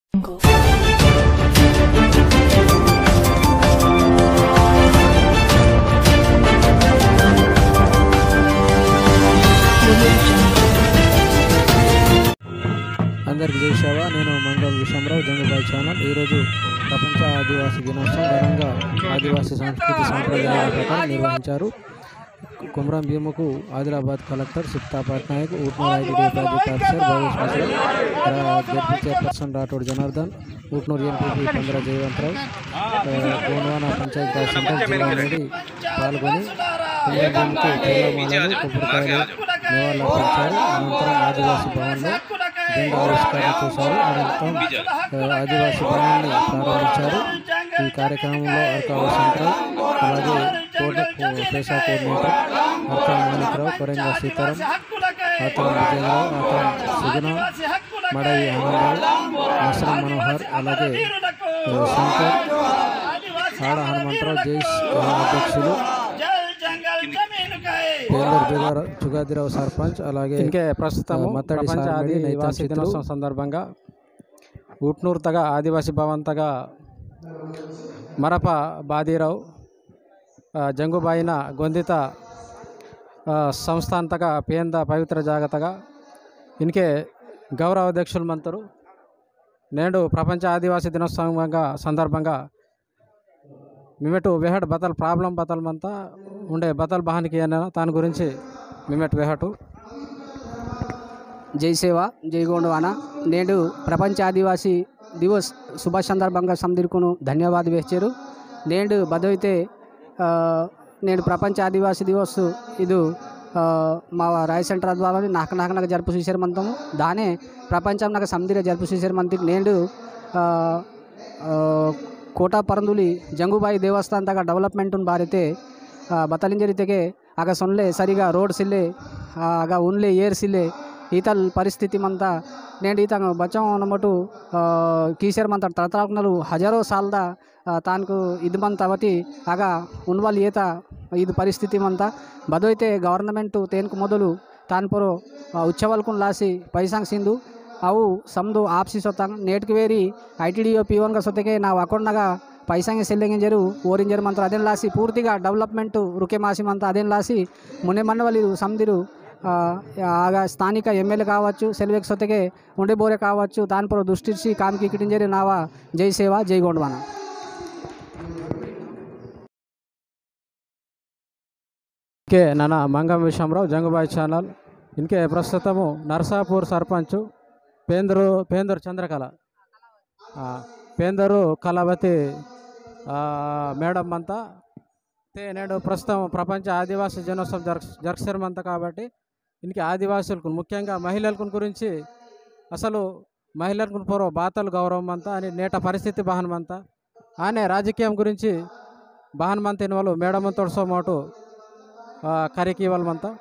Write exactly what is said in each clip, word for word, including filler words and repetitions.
అందరికీ జై సేవ. నేను మంగం విషమరావు, జంగుబాయి ఛానల్. ఈరోజు ప్రపంచ ఆదివాసీ దినోత్సవం ఘనంగా ఆదివాసీ సంస్కృతి సంప్రదాయాల ప్రకారం నిర్వహించారు. కుమ్రం భీముకు Adilabad collector Sipta Patnaik, Utnoor ITD project officer Bhavesh Mishra, ZP chairperson Rathod Janardhan, Utnoor MPP Pandra Jayavantrao, Gondwana panchayat raj centre Jillareddy పాల్గొని కుమ్రం భీముకు పూలమాలలు, కొబ్బరికాయలు నివాళులర్పించారు. అనంతరం ఆదివాసీ భవన్లో జెండా ఆవిష్కరణ చేశారు. అనంతరం ఆదివాసీ భవనాన్ని ప్రారంభించారు. ఈ కార్యక్రమంలో అర్కావ సెంట్రల్, అలాగే కోట పేసా కోఆర్డినేటర్ అర్కా మాణిక్రావు, కొరంగా సీతారాం, ఆతరం విజయరావు, ఆతరం సుగుణ, మడవి ఆనందరావు, నసరం మనోహర్, అలాగే శంకర్, ఆడ హనుమంతరావు, జైస్ అధ్యక్షులు, పేందర్ చుగాదిరావు సర్పంచ్, అలాగే ఇంకే ప్రస్తుతం ప్రపంచ ఆదివాసీ దినోత్సవం సందర్భంగా ఊట్నూరు తగ ఆదివాసీ భవన్ తగ మరప బాదీరావు, జంగుబాయిన గొందిత సంస్థాన్ తగ పేంద పవిత్ర జాగతగా ఇన్కే గౌరవ అధ్యక్షులు మంతరు నేడు ప్రపంచ ఆదివాసీ దినోత్సవంగా సందర్భంగా మిమెటు వెహట్ బతల్ ప్రాబ్లం బతల్ మంతా ఉండే బతల్ బహానికి అయినా దాని గురించి మిమెట్ వెహటు. జై సేవ, జై గోండ్వానా. నేడు ప్రపంచ ఆదివాసీ దివస్ శుభ సందర్భంగా సందిర్కును ధన్యవాద వేచారు. నేడు బదైతే నేను ప్రపంచ ఆదివాసీ దివస్ ఇది మా రాయ్ సెంటర్ ద్వారా నాకు నాకు నాకు జరుపు చూసారు మంతము దానే ప్రపంచం నాకు సందిర జరుపు చూసారు మంత్రి. నేడు ಕೋಟಾ ಪರಂದುಲಿ ಜಂಗುಬಾಯಿ ದೇವಸ್ಥಾನ ತಗ ಡೆವಲಪ್ಮೆಂಟ್ ಬಾರಿತೆ ಬತ್ತಲಿಂಜರಿತೆಗೆ ಆಗ ಸೊನ್ಲೆ ಸರಿಗ ರೋಡ್ ಸಿಲ್ಲೆ ಆಗ ಉನ್ಲೆ ಏರ್ ಸಿಲ್ಲೆ ಈತಲ್ ಪರಿಸ್ಥಿತಿ ಮಂತ ನೇಡು ಈತ ಬಚಾವ್ ನಮ್ಮಟು ಕೀಸರ್ ಮಂತ ತಳತಳಕ್ನಲು ಹಜಾರೋ ಸಾಲದ ತಾನ್ಕು ಇದು ಮಂತ ಅವತಿ ಆಗ ಉನ್ವಲ್ ಏತ ಇದು ಪರಿಸ್ಥಿತಿ ಮಂತ ಬದೋಯ್ತೆ ಗವರ್ನಮೆಂಟು ತೇನ್ಕು ಮೊದಲು ತಾನ್ಪುರು ಉಚ್ಚವಲ್ಕುನ್ ಲಾಸಿ ಪೈಸಾಂಗ್ ಸಿಂಧು ಅವು ಸಮದು ಆಪ್ಸಿ ಸೊತ್ತಂಗ ನೇಟ್ಗೆ ವೇರಿ I T D O P ಒನ್ಗೆ ಸೊತ್ತಿಗೆ ನಾವು ಅಕೌಂಟ್ನಾಗ ಪೈಸಂಗೆ ಸೆಲ್ಲಿಂಜರು ಓರಿಂಜರು ಮಂತ್ರ ಅದೇನು ಲಾಸಿ ಪೂರ್ತಿగా ಡೆವಲಪ್ಮೆಂಟು ರುಕೆ ಮಾಸಿ ಮಂತ ಅದೇನು ಲಾಸಿ ಮುನೆ ಮಣ್ಣವಲ್ಲಿರು ಸಮದಿರು ಆಗ స్థానిక ఎమ్మెల్యే కావచ్చు సెల్వేక్ సొత్తಗೆ ఉండే బోరే కావచ్చు దానిపై దృష్టించి కామ్కి ఇకిటింజరి నావా జై సేవ, జై గోండ్వానా. ఇంకే నాన్న మంగం విషమరావు, జంగుబాయి ఛానల్. ఇంకే ప్రస్తుతము నర్సాపూర్ సర్పంచ్ పేందరు పేందరు చంద్రకళ పేందరు కళావతి మేడం అంతా నేడు ప్రస్తుతం ప్రపంచ ఆదివాసీ దినోత్సవం జరు జరుపుతామంతా కాబట్టి ఇంకే ఆదివాసులకు ముఖ్యంగా మహిళలకు గురించి అసలు మహిళలకు పూర్వ బాతలు గౌరవం అంతా అని నేట పరిస్థితి బాహనమంతా ఆనే రాజకీయం గురించి బాహనమంతా వాళ్ళు మేడం తోడుసో మోటు కరికి ఇవ్వాలమంతా.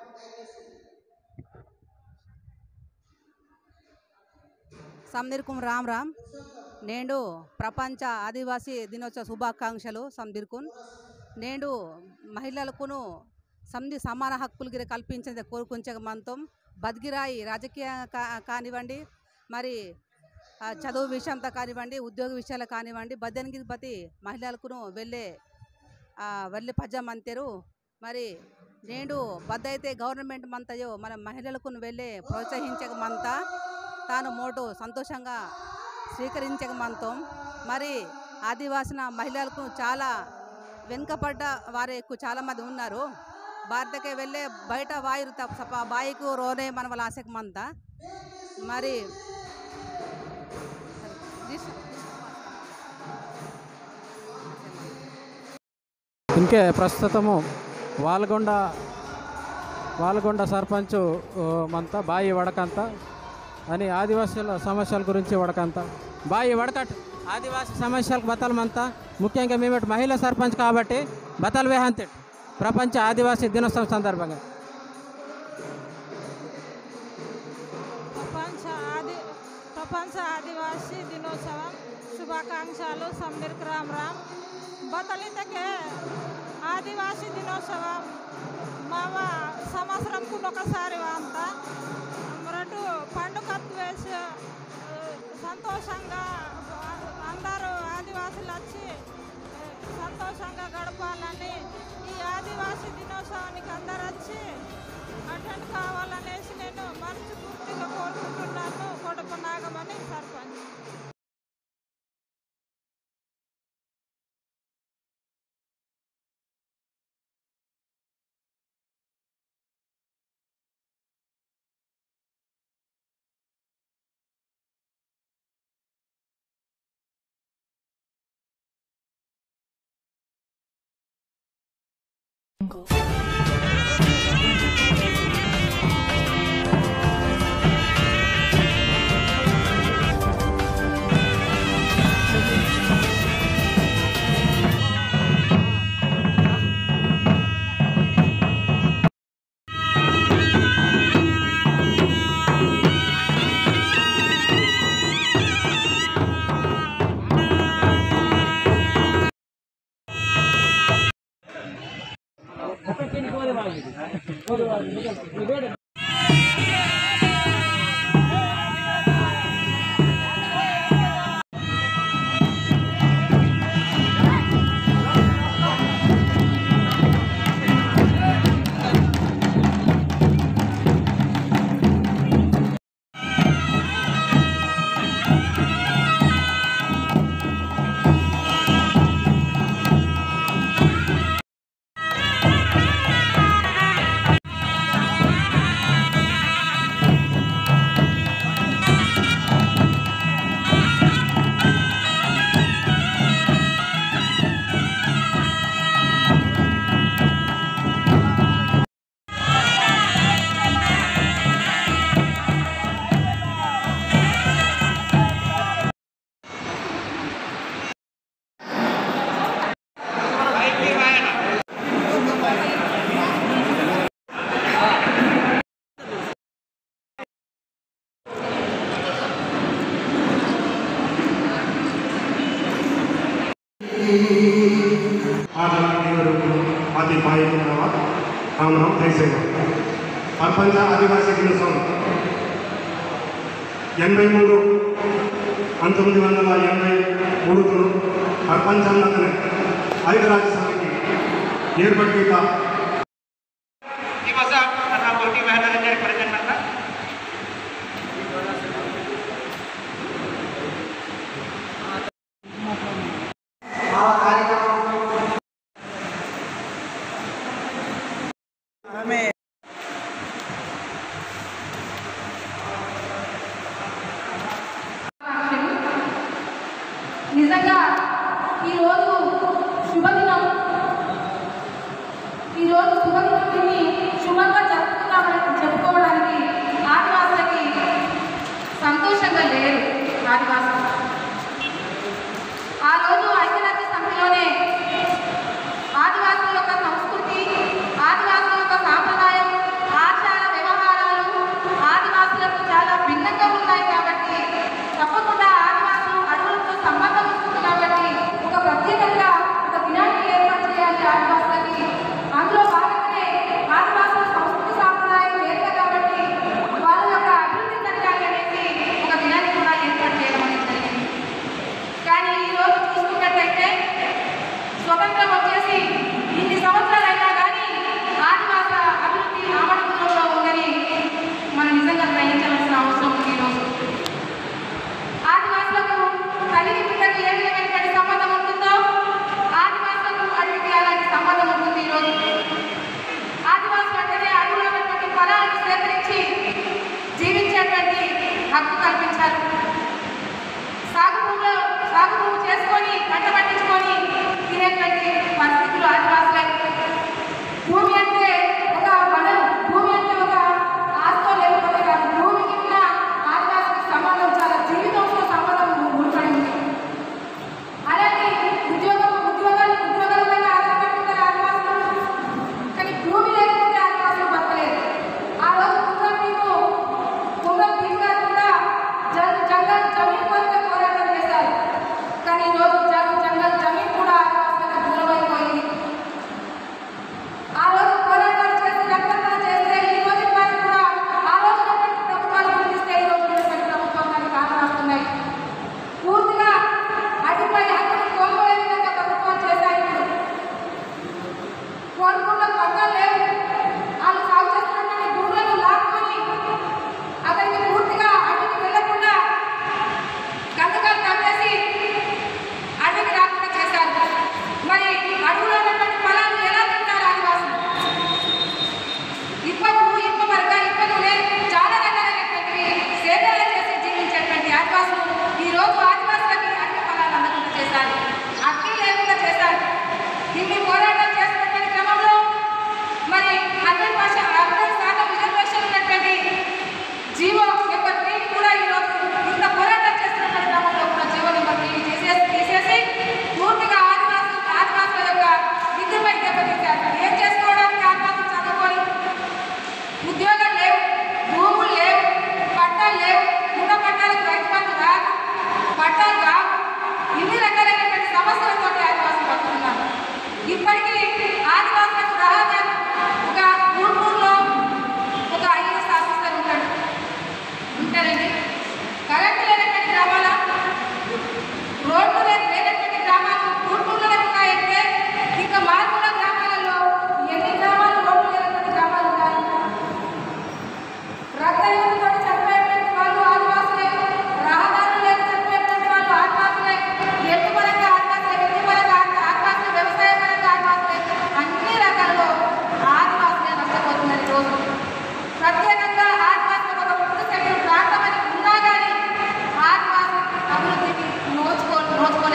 సందిర్కుం రామ్ రామ్. నేడు ప్రపంచ ఆదివాసీ దినోత్సవ శుభాకాంక్షలు సందిర్కున్. నేడు మహిళలకును సంధి సమాన హక్కులు గిరి కల్పించేది కోరుకుంచే మంతం బద్గిరాయి రాజకీయ కానివ్వండి, మరి చదువు విషయంతో కానివ్వండి, ఉద్యోగ విషయాలు కానివ్వండి, బద్దెనికి బతి మహిళలకును వెళ్ళే వెళ్ళి పద్యం అంతేరు. మరి నేడు బద్దయితే గవర్నమెంట్ మంతయో మన మహిళలకు వెళ్ళే ప్రోత్సహించక మంతా తాను మోటు సంతోషంగా స్వీకరించక మంతం. మరి ఆదివాసిన మహిళలకు చాలా వెనుకబడ్డ వారు ఎక్కువ చాలామంది ఉన్నారు. భారతకే వెళ్ళే బయట వాయురు తప్ప బాయికు రోనే మన వాళ్ళ ఆశకమంతా. మరి ఇంకే ప్రస్తుతము వాల్గొండ వాల్గొండ సర్పంచ్ మంతా బాయి వడకంత అని ఆదివాసీల సమస్యల గురించి వడకంత బాయి వడకట్ ఆదివాసీ సమస్యలకు బతలమంతా ముఖ్యంగా మేము మహిళా సర్పంచ్ కాబట్టి బతల్ వేహంతి ప్రపంచ ఆదివాసీ దినోత్సవం సందర్భంగా ప్రపంచ ఆది ప్రపంచ ఆదివాసీ దినోత్సవం శుభాకాంక్షలు. సందిర్క్ రామ్ రామ్. బతలితకే ఆదివాసీ దినోత్సవం మా సంవత్సరంకు ఒకసారి అంతా మరటు పండుగ వేసి సంతోషంగా సంతోషంగా గడపాలని ఈ ఆదివాసీ దినోత్సవానికి అందరు వచ్చి అటెండ్ కావాలనేసి నేను మనస్ఫూర్తిగా కోరుకుంటున్నాను. కొడుకు నాగమని సర్పంచ్. ప్రపంచ ఆదివాసీ దినోత్సవం ఎనభై మూడు పంతొమ్మిది వందల ఎనభై మూడులో ప్రపంచంలోనే ఐక్యరాజ్య సమితి ఏర్పడిన నిజంగా ఈరోజు శుభదినం ఈరోజు శుభదినం దీన్ని శుభంగా జరుపుకున్నామని చెప్పుకోవడానికి ఆదివాసులకి సంతోషంగా లేరు. ఆదివాసులు ఆ రోజు ఐక్యరాజ్య సమితిలోనే ఆదివాసుల యొక్క సంస్కృతి, ఆదివాసుల యొక్క సాంప్రదాయం, ఆచార వ్యవహారాలు ఆదివాసులకు చాలా భిన్నంగా ఉన్నాయి. కాబట్టి తప్పకుండా ఆదివాసులు అడవులతో సంబంధం ఉంటుంది. కాబట్టి ఒక ప్రత్యేకంగా ఒక దినాన్ని ఏర్పాటు చేయాలి ఆదివాసులకి. అందులో భాగంగానే ఆదివాసుల సంస్కృతి సాంప్రదాయం వేరే కాబట్టి వాళ్ళ యొక్క అభివృద్ధి జరగాలి అనేసి ఒక దినాన్ని కూడా ఏర్పాటు చేయడం అనేది జరిగింది. కానీ ఈరోజు చూసుకున్నట్లయితే స్వతంత్రం వచ్చేసి ఇన్ని సంవత్సరాలైనా కానీ ఆదివాస అభివృద్ధి ఆమడదూరంలో ఉందని మనం నిజంగా గ్రహించాల్సిన అవసరం ఉంది. ఈరోజు ఆదివాసులకు తల్లికి బిడ్డకు ఏ విధమైనటువంటి సంబంధం ఉంటుందో ఆదివాసులకు అడవికి అలాంటి సంబంధం ఉంటుంది. ఈరోజు ఆదివాసులు అంటేనే అడవులో ఉన్నటువంటి ఫలాలను సేకరించి జీవించేటువంటి హక్కు కల్పించారు. సాగు భూమిలో సాగు భూమి చేసుకొని పంట పండించుకొని తినేటువంటి పరిస్థితులు ఆదివాసులకి. భూమి అంటే ఒక వనరు, భూమి అంటే ఒక ఆస్తో లేకపోతే కాదు. భూమికి ఉన్న ఆదివాసులకు సంబంధం చాలా జీవితంతో సంబంధం ముడిపడి ఉంది. అలాంటి ఉద్యోగం ఉద్యోగాలు ఉద్యోగాల పైన ఆధారపడి ఉంటారు ఆదివాసులు. కానీ భూమి లేకపోతే ఆదివాసులు బతకలేదు. ఆ రోజు కుంగం మీకు కుంగం భీమ్ గారు కూడా జన్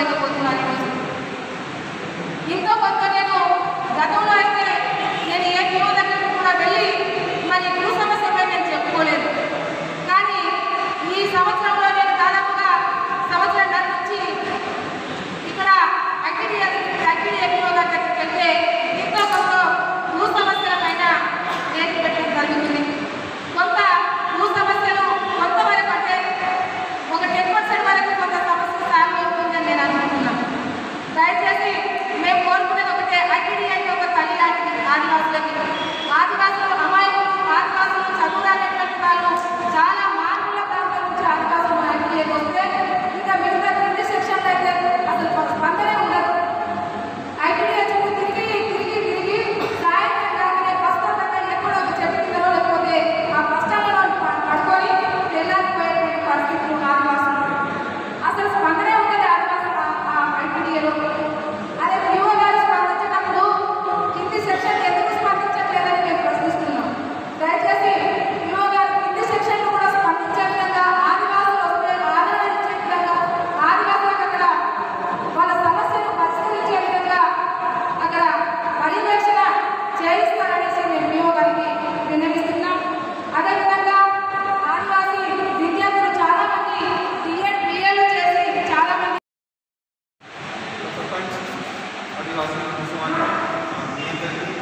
చెప్పుకోలేకపోతున్నాను ఈరోజు. ఇంకో కొంత నేను గతంలో అయితే నేను ఏ పిఓ దగ్గరకు కూడా వెళ్ళి మరి భూ సమస్యపై నేను చెప్పుకోలేదు. కానీ ఈ సంవత్సరంలో నేను దాదాపుగా సంవత్సరంన్నర నుంచి ఇక్కడ అగ్గిడి అగ్గిడి ఎపిఓ దగ్గరికి వెళ్తే ఇంకో కొంత భూ సమస్యల పైన నేను పెట్టడం జరుగుతుంది. కొంత భూ సమస్యలు కొంతవరకు అంటే ఒక టెన్ పర్సెంట్ వరకు కొంత సమస్య సాల్వ్ అవుతుందని నేను అనుకుంటున్నాను. దయచేసి మేము కోరుకునేది ఒకటే, అగ్గిడి అంటే ఒక తల్లి లాంటిది ఆదివాసులకి. ఆదివాసులు అమాయకులు, ఆదివాసులు చదువురానటువంటి వాళ్ళు చాలా మార్పుల ప్రాంతం నుంచి ఆదివాసులు అగ్గిడి వస్తే ఇంకా మిగతా కింది సెక్షన్లు అయితే అసలు స్పందనే ఉండదు. అగ్గిడి చుట్టూ తిరిగి తిరిగి తిరిగి సాయంత్రం కాగానే బస్ అంతా ఎక్కడో ఒక చెట్టు కిందలో లేకపోతే ఆ బస్ స్టాండ్లో పడుకొని వెళ్ళాలిపోయేటువంటి పరిస్థితులు ఆదివాసులు. అసలు స్పందనే ఉండదు ఆదివాసులు ఆ అగ్గిడిలో. అదే పిఓ గారు స్పందించేటప్పుడు కింది సెక్షన్ ఎందుకు స్పందించట్లేదని మేము ప్రశ్నిస్తున్నాం. దయచేసి పిఓ గారు కింది సెక్షన్లు కూడా స్పందించే విధంగా, ఆదివాసులు వస్తే ఆదరణ ఇచ్చే విధంగా, ఆదివాసులకు అక్కడ వాళ్ళ సమస్యను పరిష్కరించే విధంగా అక్కడ పర్యవేక్షణ చేయిస్తారనేసి మేము పిఓ గారికి విన్నవిస్తున్నాం. అదేవిధంగా ఆదివాసీ విద్యార్థులు చాలా మంది బిఎడ్ బిఏలు చేసి చాలా మంది सरपंच आदिवासी समाज नियंत्रण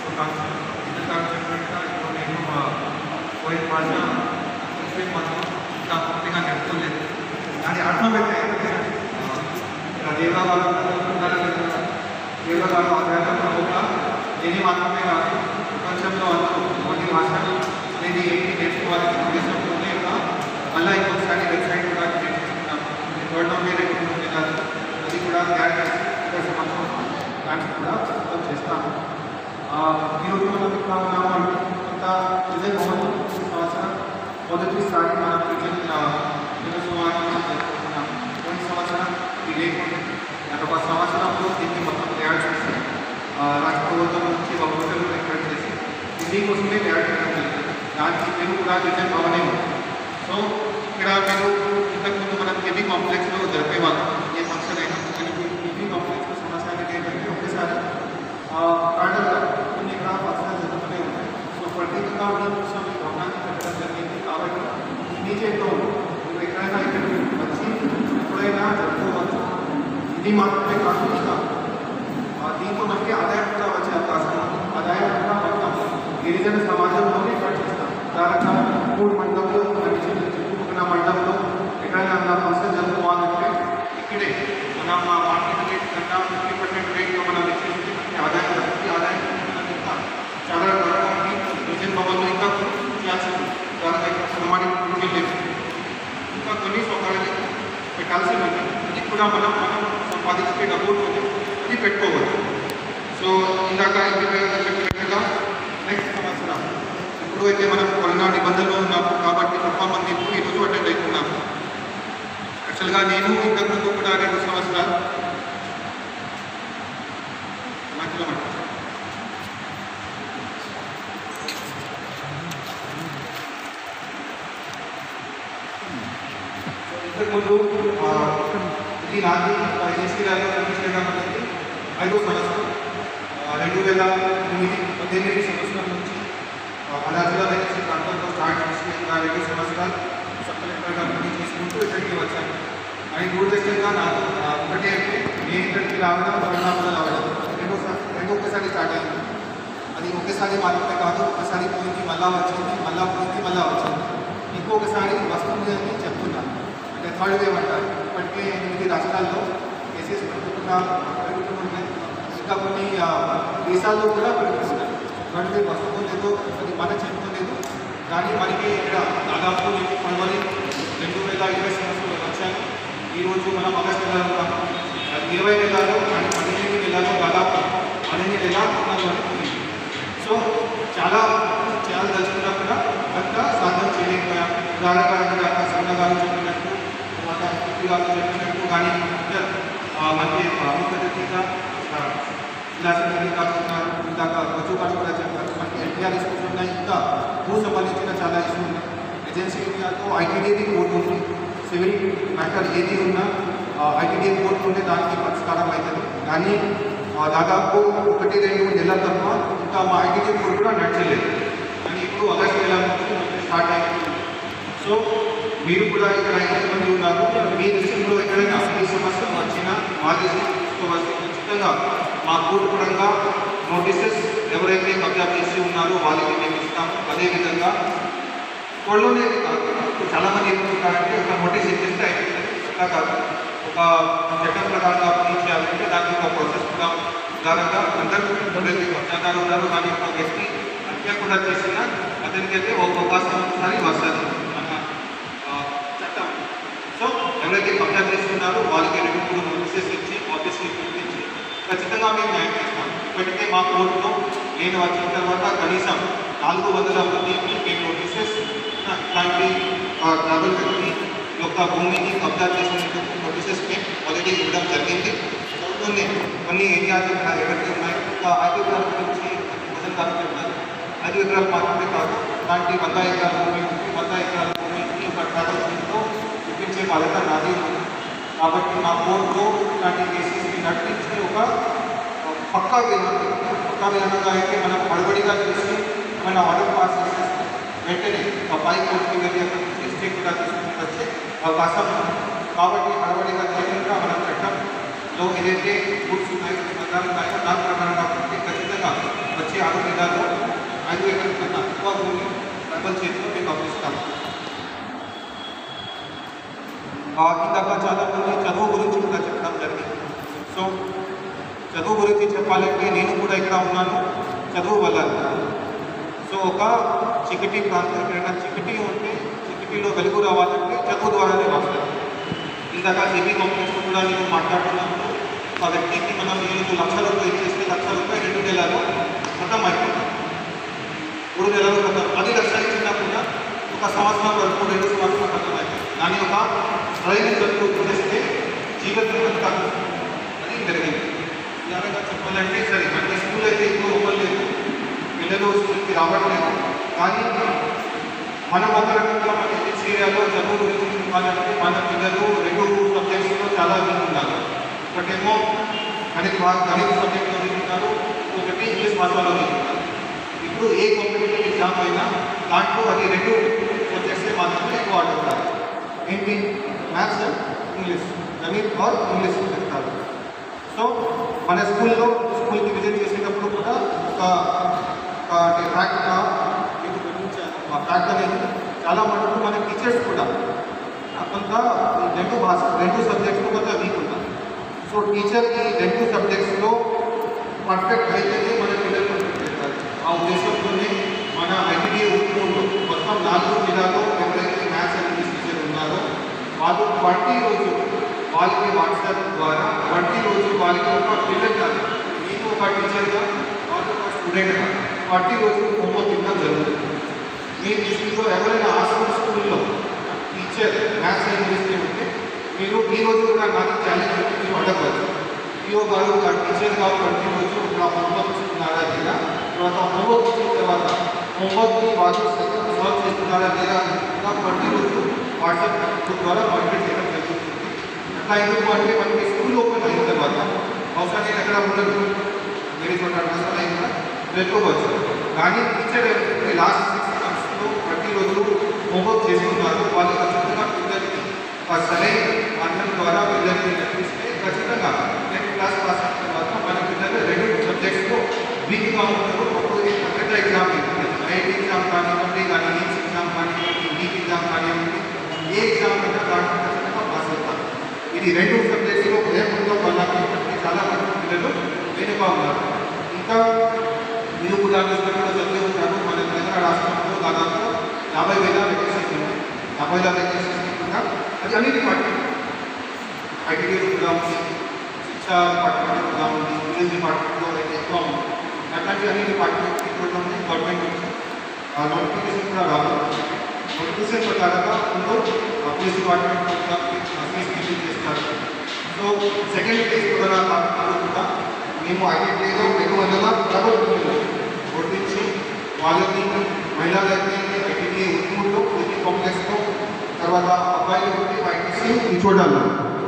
నేను పోయిన భాష ముస్లిం మతం ఇంకా పూర్తిగా నేర్చుకోలేదు. దాని అర్థం ఏంటంటే దేవరాలు దేవరాలు ఆధారంగా ఒక దేని మాత్రమే కాదు, ప్రపంచంలో అందరూ మొదటి భాష అనేది ఏంటి నేర్చుకోవాలని ఉద్దేశంతోనే మళ్ళీ ఇంకొకసారి వెబ్సైట్ కూడా నేర్చుకుంటున్నాం. చూడడం వేరే ఉంటుంది కాదు, అది కూడా తయారు చేసి సంవత్సరం దాన్ని కూడా సిద్ధం చేస్తాము. ఈరోజు మనం ఇక్కడ ఉన్నాము అంటే కొంత విజయ్ భవన్ సంవత్సరం మొదటిసారి మనం విజయ్ దినోత్సవాన్ని జరుపుకుంటున్నాం. పోయిన సంవత్సరం ఇది లేకుండా గత ఒక సంవత్సరంలో దీన్ని మొత్తం తయారు చేసి రాష్ట్ర ప్రభుత్వం నుంచి ఒక రోజులు రికార్డ్ చేసి హిందీ కోసమే తయారు చేయడం జరిగింది. దానికి పేరు కూడా విజయ్ భవనే ఉంది. సో ఇక్కడ మీరు ఇంతకుముందు మనం కెబీ కాంప్లెక్స్లో జరిపేవాళ్ళం. ఏ ఫంక్షన్ అయినా కెబీ కాంప్లెక్స్లో సమస్య అనేది ఏంటంటే ఒకసారి కాండల్గా కొన్ని ఇక్కడ ఫంక్షన్లు జరుగుతూనే ఉంటాయి. సో ప్రత్యేకంగా ఉండడం కోసం ఈ ప్రోగ్రామ్ని పెట్టడం జరిగింది. కాబట్టి మీ చేతిలో మీరు ఎక్కడైనా ఇక్కడికి వచ్చి ఎప్పుడైనా జరుపుకోవచ్చు. ఇది మాత్రమే కాకుండా దీంతో మనకి ఆదాయం కూడా వచ్చే అవకాశం ఉంది. ఆదాయం కూడా మొత్తం గిరిజన సమాజంలోనే ఏర్పాటు చేస్తాం. దాదాపు మూడు మండలంలో చుట్టుపక్కల మండలంలో ఎక్కడైనా మన ఫంక్షన్ జరుపుకోవాలంటే ఇక్కడే మనం మార్కెట్ రేట్ కన్నా ఫిఫ్టీ పర్సెంట్ రేట్లో మనం ఇచ్చేసి ఆదాయం వస్తుంది. ఆదాయం ఇంకా చాలా త్వరగా ఉంది. విజయన్ భవన్లో ఇంకా చేయాల్సింది దాదాపు ఇక్కడ సన్మానం లేదు, ఇంకా కొన్ని సౌకర్యాలు పెట్టాల్సి ఉంది. ఇది కూడా మనం మనం సంపాదించే డబ్బులు ఇది పెట్టుకోవచ్చు. సో ఇందాక చెప్పినట్టుగా నెక్స్ట్ సంవత్సరం ఇప్పుడు అయితే మనం కరోనా నిబంధనలు ఉన్నాము కాబట్టి తక్కువ మంది ఇప్పుడు ఈరోజు అటెండ్ అవుతున్నాము. యాక్చువల్గా నేను ఇంతకుముందు కూడా రెండు సంవత్సరాలు మధ్యలో ఇంతకుముందు ఇది నాది ఎస్ఎస్సీ ర్యాలో చేయడం అనేది ఐదో సంవత్సరం రెండు వేల ఎనిమిది పద్దెనిమిది సంవత్సరం నుంచి అదాజిలో వేసే ప్రాంతంలో స్టార్ట్ చేసి ఇంకా రెండు సంవత్సరాలు సబ్ కలెక్టర్గా పని చేసుకుంటూ ఇక్కడికి వచ్చాను. అని దూరదర్శనంగా నాకు ఒకటే అంటే నేను ఇక్కడికి రావడం కరోనా వల్ల రావడం రెండోసారి రెండొకసారి స్టార్ట్ అయింది. అది ఒకేసారి మాత్రమే కాదు, ఒకసారి పోయింది మళ్ళా వచ్చింది, మళ్ళా పోయింది మళ్ళా వచ్చింది, ఇంకొకసారి వస్తుంది అని చెప్తున్నాను. అంటే థర్డ్ వేవ్ అంటారు. ఇప్పటికే ఎనిమిది రాష్ట్రాల్లో కేసెస్ పెరుగుతున్నా పెరుగుతున్నాయి. ఇంకా కొన్ని దేశాల్లో కూడా పెరుగుతున్నాయి. థర్డ్ వేవ్ వస్తుందో లేదో అది మన చేతిలో లేదు. కానీ మనకి ఇక్కడ దాదాపు నేను ఫిబ్రవరి రెండు వేల ఇరవై సంవత్సరంలో వచ్చాను. ఈరోజు మనం ఆగస్టు నెలలో ఇరవై నెలలో కానీ పదిహేను నెలలో దాదాపు పదిహేను నెలలు అనుకుంది. సో చాలా చేయాలి దలుచుకున్నా కూడా అంత సాధన చేయలేకపోయాం. ఉదాహరణగా సన్న గారు చెప్పినట్టు, తర్వాత స్ఫూర్తి గారు చెప్పినట్టు కానీ మనకి ముఖ్యంగా విలాసంగా కాకుండా ఇందాక బచ్చు గారు కూడా చెప్పారు. మనకి ఎన్టీఆర్ ఇష్యూస్ ఉన్నాయి, ఇంకా భూ సంబంధించిన చాలా ఇష్యూస్ ఉన్నాయి. ఏజెన్సీ ఏరియాతో ఐటీడీది కోర్టు ఉంది. సివిల్ మ్యాటర్ ఏది ఉన్నా ఐటీడీఏ కోర్టు ఉంటే దానికి పరిష్కారం అవుతుంది. కానీ దాదాపు ఒకటి రెండు నెలల తప్ప ఇంకా మా ఐటీడీఏ కోర్టు కూడా నడచలేదు. కానీ ఇప్పుడు ఆగస్టు నెల నుంచి స్టార్ట్ అయింది. సో మీరు కూడా ఇక్కడ ఎంతమంది ఉన్నారు, మీ దృష్టిలో ఎక్కడైనా ఈ సమస్య వచ్చినా మా దృష్టికి వస్తే ఖచ్చితంగా మా కోర్టు పరంగా నోటీసెస్ ఎవరైతే కబ్జా చేసి ఉన్నారో వాళ్ళకి మేము ఇస్తాము. అదేవిధంగా త్వరలోనే కాదు, చాలామంది ఏమనుకుంటారంటే ఒక నోటీస్ ఇచ్చేస్తే అయిపోతుంది. అట్లా కాదు, ఒక చట్టం ప్రకారంగా అప్లై చేయాలంటే దానికి ఒక ప్రాసెస్ కూడా ఉదాహరణగా అందరూ ఎవరైతే కబ్జాదారు ఉన్నారో దాని ఒక వ్యక్తి హత్య కూడా చేసిన అతనికి అయితే ఒక అవకాశం ఒకసారి వస్తుంది మన చట్టం. సో ఎవరైతే కబ్జా చేస్తున్నారో వాళ్ళకి రెండు మూడు నోటీసెస్ ఇచ్చి ఆఫీస్కి పిలిపించి ఖచ్చితంగా మేము న్యాయం చేస్తాం. ఇప్పటికే మా కోర్టులో నేను వచ్చిన తర్వాత కనీసం నాలుగు వందల మందికి మేము నోటీసెస్ ఇట్లాంటి ట్రావెల్ వ్యక్తి యొక్క భూమిని కబ్జా చేసినందుకు నోటీసెస్ మేము ఆల్రెడీ ఇవ్వడం జరిగింది. కొన్ని కొన్ని ఏరియాస్ ఎవరికి ఉన్నాయి, ఒక ఐదు ఎకరాల గురించి మొదలు కాకుండా ఐదు ఎకరాలు మాత్రమే కాదు, అలాంటి వంద ఎకరాల భూమి వంద ఎకరాల భూమికి ఒక ట్రావెల్స్తో చూపించే బాధ్యత నాది ఉంది. కాబట్టి మా కోర్టులో ఇలాంటి కేసెస్ని నడిపించి ఒక పక్కా విధానం పక్కా విధానంగా అయితే మనం పడబడిగా చూసి మన ఆర్డర్ పాస్ చేసేస్తే వెంటనే ఒక పై కోర్టుకి వెళ్ళి అక్కడ నుంచి స్టే కూడా తీసుకుని వచ్చే అవకాశం ఉంది. కాబట్టి పడబడిగా చేయకుండా మన చట్టంలో ఏదైతే రూల్స్ ఉన్నాయో ప్రకారం ఉన్నాయో దాని ప్రకారంగా ఖచ్చితంగా వచ్చే ఆరు నెలల్లో ఐదు ఎకరాల కన్నా ఎక్కువ భూమి ట్రైబల్ చేతిలో మేము పంపిస్తాము. ఇందాక చాలా మంది చదువు గురించి కూడా చెప్పడం జరిగింది. సో చదువు గురించి చెప్పాలంటే నేను కూడా ఇక్కడ ఉన్నాను చదువు వల్ల. సో ఒక చికటి ప్రాంతం ఎక్కడైనా చికటి ఉంటే చికటిలో వెలుగు రావాలంటే చదువు ద్వారానే వస్తుంది. ఇందాక ఏబీ కాంప్లెక్స్లో కూడా నేను మాట్లాడుతున్నప్పుడు ఆ వ్యక్తికి మనం ఏడు లక్షల రూపాయలు ఇచ్చేస్తే లక్ష రూపాయలు రెండు నెలలు మొత్తం అయిపోతుంది. మూడు నెలలు మొత్తం పది లక్షలు ఇచ్చినా కూడా ఒక సంవత్సరం వరకు రెండు సంవత్సరాలు ఖతం అవుతుంది. దాని ఒక ట్రైనింగ్ జరుపు చేస్తే జీవితం కాదు అది జరిగింది. ఇలాగా చెప్పాలంటే సరే మనకి స్కూల్ అయితే ఇప్పుడు ఇవ్వలేదు, పిల్లలు స్కూల్కి రావట్లేదు. కానీ మనం ఒక రకంగా మన హిల్స్ ఏరియాలో చదువు గురించి చెప్పాలంటే మన పిల్లలు రెండు సబ్జెక్ట్స్లో చాలా వీక్ ఉన్నారు. ఒకటేమో గణిత గణిత సబ్జెక్ట్లో వీక్ ఉన్నారు, ఒకటి ఇంగ్లీష్ భాషలో వీక్ ఉన్నారు. ఇప్పుడు ఏ కాంపిటేటివ్ ఎగ్జామ్ అయినా దాంట్లో అది రెండు సబ్జెక్ట్సే మాత్రమే ఎక్కువ ఆడుతున్నారు. ఏంటి? మ్యాథ్స్, ఇంగ్లీష్, గణిత్ ఆర్ ఇంగ్లీష్ చెప్తారు. సో మన స్కూల్లో స్కూల్కి విజిట్ చేసేటప్పుడు కూడా ఒక అంటే ఫ్యాక్ట్గా మీకు గమనించాను. ఆ ఫ్యాక్ట్ అనేది చాలా మటుకు మన టీచర్స్ కూడా కొంత రెండు భాష రెండు సబ్జెక్ట్స్లో కొంత వీక్ ఉన్నారు. సో టీచర్ ఈ రెండు సబ్జెక్ట్స్లో పర్ఫెక్ట్ అయితేనే మన పిల్లలు పర్ఫెక్ట్ అవుతారు. ఆ ఉద్దేశంతోనే మన ఐటీడీఏ ఉద్యోగంలో మొత్తం నాలుగు జిల్లాలో ఎవరైతే మ్యాథ్స్ అండ్ ఇంగ్లీష్ టీచర్ ఉన్నారో వాళ్ళు ప్రతి రోజు వాళ్ళకి వాట్సాప్ ద్వారా ప్రతి రోజు వాళ్ళకి ఒక పిల్లలు కాదు, మీకు ఒక టీచర్గా వాళ్ళు ఒక స్టూడెంట్గా ప్రతి రోజు హోంవర్క్ ఇవ్వడం జరుగుతుంది. మీ దృష్టిలో ఎవరైనా హాస్టల్ స్కూల్లో టీచర్ మ్యాథ్స్ అండ్ ఇంగ్లీష్ ఉంటే మీరు ఈ రోజు కూడా నాకు ఛాలెంజ్ పెట్టి మీరు అడగవచ్చు. ఈఓ గారు ఒక టీచర్ గారు ప్రతి రోజు నా హోంవర్క్ ఇస్తున్నారా లేదా, తర్వాత హోంవర్క్ ఇచ్చిన తర్వాత హోంవర్క్ని వాళ్ళు సాల్వ్ చేస్తున్నారా లేదా నాకు ప్రతిరోజు వాట్సాప్ ద్వారా కాంటాక్ట్ చేయడం జరుగుతుంది. అట్లా ఎందుకు అంటే మనకి స్కూల్ ఓపెన్ అయిన తర్వాత అవసరం నేను ఎక్కడ ఉండదు, వేరే చోట అవసరం అయినా పెట్టుకోవచ్చు. కానీ టీచర్ లాస్ట్ సిక్స్ మంత్స్లో ప్రతిరోజు హోంవర్క్ చేసుకున్నారు. వాళ్ళు ఖచ్చితంగా పిల్లలకి సరైన అర్థం ద్వారా పిల్లలకి నడిపిస్తే ఖచ్చితంగా టెన్త్ క్లాస్ పాస్ అయిన తర్వాత మన పిల్లలు రెండు సబ్జెక్ట్స్లో వీక్గా ఉంటారు. అప్పుడు పెద్ద ఎగ్జామ్ ఐఐటి ఎగ్జామ్ కానివ్వండి, కానీ నీట్స్ ఎగ్జామ్ కానివ్వండి, నీట్ ఎగ్జామ్ కానివ్వండి, ఏ ఎగ్జామ్ అయినా దాంట్లో ఖచ్చితంగా పాస్ అవుతారు. ఇది రెండు సబ్జెక్ట్స్లో లేకుండా వాళ్ళకి చాలా మంది పిల్లలు వెనుక ఉన్నారు. ఇంకా మీరు కూడా కూడా చదివే ఉంటారు. మన తెలంగాణ రాష్ట్రంలో దాదాపు యాభై వేల వేకెన్సీస్ ఉన్నాయి. యాభై వేల వేకెన్సీస్ కూడా అది అన్ని డిపార్ట్మెంట్ ఐటీడీ కూడా ఉంది, శిక్షా డిపార్ట్మెంట్ కూడా ఉంది, పోలీస్ డిపార్ట్మెంట్లో అయితే ఎక్కువ ఉంది. అట్లాంటి అన్ని డిపార్ట్మెంట్ కూడా ఉంది. గవర్నమెంట్ నుంచి నోటిఫికేషన్ కూడా రావాలి. నోటిఫికేషన్ ప్రకారంగా ముందు పోలీస్ డిపార్ట్మెంట్ కూడా ఫీజు చేస్తారు. సో సెకండ్ ఫేజ్ కూడా కాకుండా కూడా మేము ఐటీడీలో రెండు వందల ప్రభుత్వం గుర్తించి వాళ్ళకి మహిళలైతే ఐటీడీ ఉద్యమంలో ఏపీ కాంప్లెక్స్లో తర్వాత అబ్బాయిలు ఉంటే ఐటీసీ చూడాలి. దాకా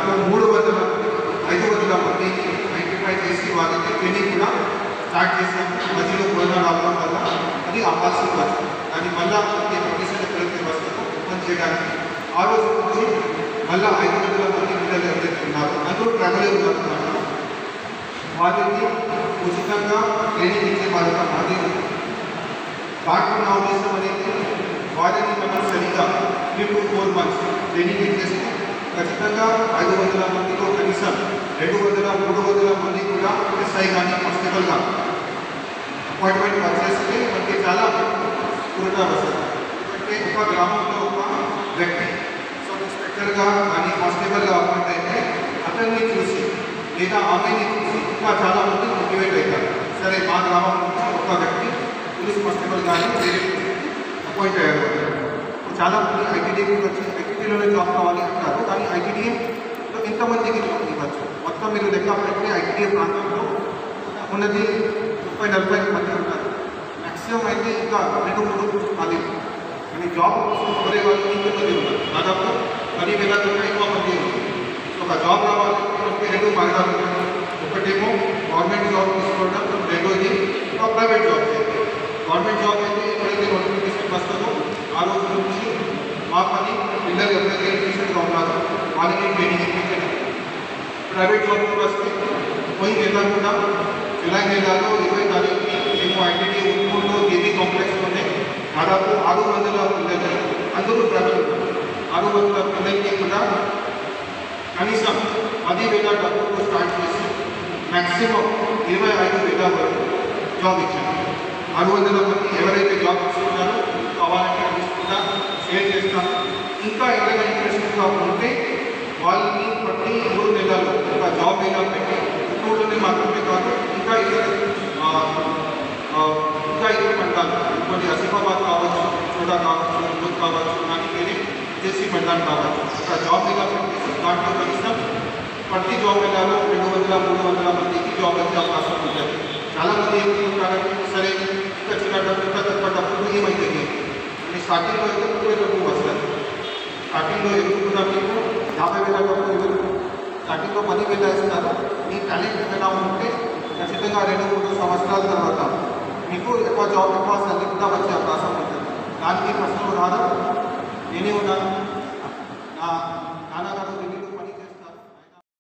దాంట్లో మూడు వందల ఐదు వందల మందికి ఐడెంటిఫై చేసి వాళ్ళకి ట్రైనింగ్ కూడా స్టార్ట్ చేసాము. మధ్యలో కరోనా రావడం వల్ల అది ఆపాల్సి వచ్చింది. దాని మళ్ళా ప్రతి ప్రొఫెసర్ ప్రతి వస్తువు ఓపెన్ చేయడానికి ఆ రోజు నుంచి మళ్ళీ ఐదు వందల మంది పిల్లలు ఎవరైతే ఉన్నారో అందరూ ట్రావెల్ అవుతున్నారు. వారికి ఉచితంగా ట్రైనింగ్ ఇచ్చే బాధ్యత మాది ఉంది. దాంట్లో నా ఉద్దేశం అనేది వారిని మనం సరిగ్గా three to four months training ఇచ్చేసి ఖచ్చితంగా ఐదు వందల మందితో కనీసం రెండు వందల మూడు వందల మంది కూడా ఎస్ఐ కానీ కానిస్టేబుల్ కానీ అపాయింట్మెంట్ వచ్చేస్తే మనకి చాలా పూర్ణ వస్తుంది. ఎందుకంటే ఒక గ్రామంలో ఒక వ్యక్తి సబ్ ఇన్స్పెక్టర్గా కానీ కానిస్టేబుల్గా అపాయింట్ అయితే అతన్ని చూసి లేదా ఆమెని చూసి ఇంకా చాలా మంది మోటివేట్ అవుతారు. సరే మా గ్రామం నుంచి ఒక వ్యక్తి పోలీస్ కానిస్టేబుల్ కానీ వేరే అపాయింట్ అయ్యారు. చాలా మంది ఐటీడీకి వచ్చి ఐటీడీలోనే జాబ్ కావాలి అంటారు. కానీ ఐటీడీలో ఎంతమందికి జాబ్ ఇవ్వచ్చు? మొత్తం మీరు లెక్క పెట్టి ఐటీడీ ప్రాంతంలో ఉన్నది ముప్పై నలభై మంది ఉంటారు. మ్యాక్సిమం అయితే ఇంకా రెండు మూడు అది కానీ జాబ్ కోరే వాళ్ళు ఇంకొకటి ఉన్నారు. దాదాపు పది వేల కన్నా ఎక్కువ మంది ఉన్నారు. ఒక జాబ్ రావాలంటే రెండు మార్గాలు ఉన్నాయి. ఒకటేమో గవర్నమెంట్ జాబ్ తీసుకోవడం, రెండోది ఒక ప్రైవేట్ జాబ్ చేయాలి. గవర్నమెంట్ జాబ్ అయితే ఎప్పుడైతే నోటిఫికేషన్ వస్తుందో ఆ రోజు నుంచి మా పని పిల్లలు ఎవరైతే ఇంట్రెస్టెడ్గా ఉన్నారో వాళ్ళకి ట్రైనింగ్ ఇప్పించండి. ప్రైవేట్ జాబ్ వస్తే పోయి నెల కూడా జూలై నెలలో ఇరవై తారీఖుని మేము ఐటీడీ ఉట్కూరులో దేవీ కాంప్లెక్స్లోనే దాదాపు ఆరు వందల పిల్లలు అందరూ ట్రావెల్ ఆరు వందల పిల్లలకి కూడా కనీసం పది వేల డబ్బులు స్టార్ట్ చేసి మ్యాక్సిమం ఇరవై ఐదు వేల వరకు జాబ్ ఇచ్చాము. ఆరు వందల మంది ఎవరైతే జాబ్ తీసుకున్నారో కావాలంటే కూడా షేర్ చేస్తాము. ఇంకా ఎవరైనా ఇంట్రెస్ట్గా ఉంటే వాళ్ళని బట్టి మూడు నెలలు ఒక జాబ్ ఎలా పెట్టి ఇంట్లోనే మాత్రమే కాదు ఇంకా ఇతర ఇంకా ఇతర పంటాలు కొన్ని ఆసిఫాబాద్ కావచ్చు, చోటా కావచ్చు, ముందు కావచ్చు, నాకు వేరే చేసి పంటాలు కావచ్చు. ఒక జాబ్ ఎలా పెట్టేసి దాంట్లో కనీసం ప్రతి జాబ్ వెళ్ళాలో రెండు వందల మూడు వందల మందికి జాబ్ వచ్చే అవకాశం ఉంటుంది. చాలామంది ఏమంటారంటే సరే ఇంకా చిన్న డబ్బు ఇంకా తక్కువ డబ్బులు ఏమైతుంది అని స్టార్టింగ్లో అయితే ముప్పై డబ్బు వస్తుంది. స్టార్టింగ్లో ఎదుర్కొన్న మీకు యాభై వేల డబ్బులు ఇవ్వరు. స్టార్టింగ్లో పది వేల ఇస్తారు. మీ టాలెంట్ ఏదైనా ఉంటే ఖచ్చితంగా రెండు మూడు సంవత్సరాల తర్వాత మీకు ఎక్కువ జాబ్ ఎక్కువ సాలరీ కూడా వచ్చే అవకాశం ఉంటుంది. దానికి ప్రశ్నలు రాదు. నేనే ఉన్నాను. నా